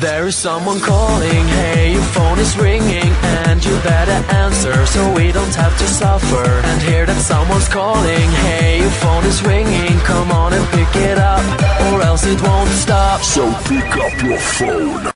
There is someone calling, hey, your phone is ringing, and you better answer so we don't have to suffer. And hear that someone's calling, hey, your phone is ringing, come on and pick it up, or else it won't stop. So pick up your phone.